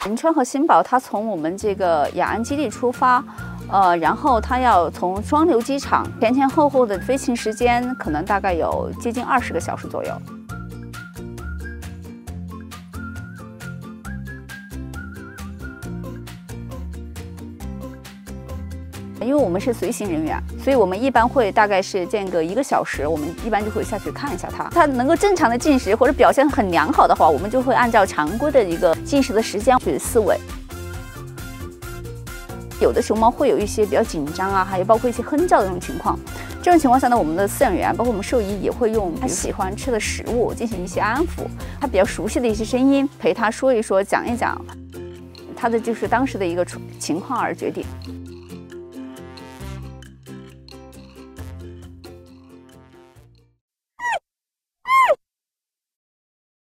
银川和新宝，它从我们这个雅安基地出发，然后它要从双流机场前后的飞行时间，可能大概有接近20个小时左右。因为我们是随行人员，所以我们一般会大概是间隔1个小时，我们一般就会下去看一下它。它能够正常的进食或者表现很良好的话，我们就会按照常规的一个进食的时间去饲喂。有的熊猫会有一些比较紧张啊，还有包括一些哼叫的这种情况。这种情况下呢，我们的饲养员包括我们兽医也会用他喜欢吃的食物进行一些安抚，他比较熟悉的一些声音陪他说一说、讲一讲，他的就是当时的一个情况而决定。